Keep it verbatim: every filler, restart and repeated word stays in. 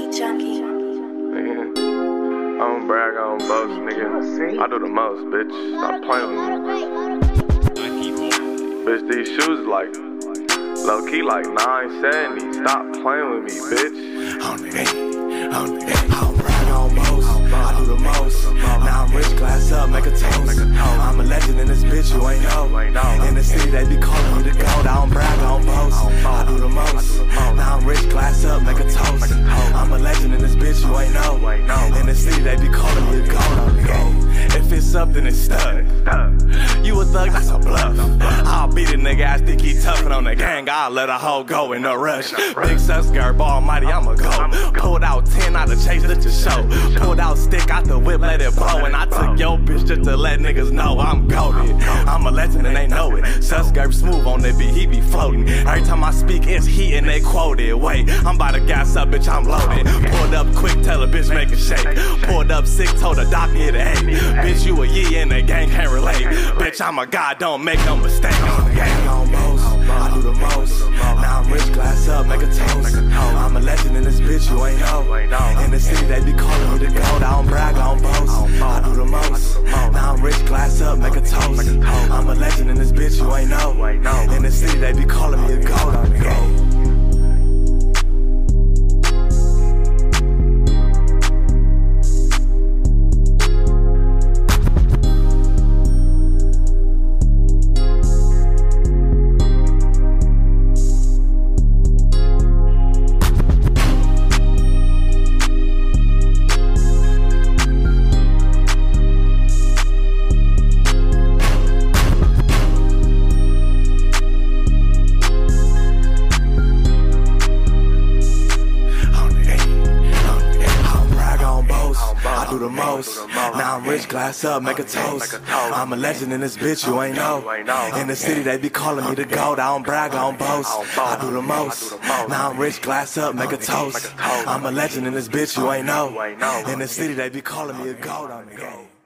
Junkie. Nigga, I don't brag, I don't boast, nigga. I do the most, bitch. Stop playing with me. Bitch, these shoes like low key like nine seventy. Stop playing with me, bitch. On the game, on the game. I don't brag, I don't boast. I do the most. Now I'm rich, glass up, make a toast. I'm a legend in this bitch, you ain't know. In the city, they be calling me the GOAT. I don't brag, I don't boast. I do the most. Now I'm rich, glass up, make a toast. I'm a legend in this bitch, you ain't know. In the city, they be calling me the GOAT. If it's something, it's stuck. You a thug, that's a bluff. I'll beat a nigga, I think he toughin' on the gang. I'll let a hoe go in no rush. Big Susker, ball mighty, I'ma go. Pulled out ten out of chase just to show. Pulled out stick out the whip, let it blow. And I took your bitch just to let niggas know I'm goated. I'm a legend and they know it. Susker smooth on that beat, he be floating. Every time I speak, it's heat and they quote it. Wait, I'm about to gas up, bitch, I'm loaded. Pulled up quick, tell a bitch make a shake. Pulled up sick, told a doc need a eight. Bitch, you a yee and the gang can't relate. Bitch, I'm a god, don't make no mistake. On the gang, on most, I do the most. Now I'm rich, glass up, make a toast. I'm a legend in this bitch, you ain't know. In the city, they be calling me the GOAT. I don't brag, I don't boast. I do the most. Now I'm rich, glass up, make a toast. I'm a legend in this bitch, you ain't know. In the city, they be calling me the GOAT. On the game. Do the most. Now I'm rich, glass up, make a toast. I'm a legend in this bitch, you ain't know. In the city, they be calling me the GOAT. I don't brag, I don't boast. I do the most. Now I'm rich, glass up, make a toast. I'm a legend in this bitch, you ain't know. In the city, they be calling me a GOAT on the game.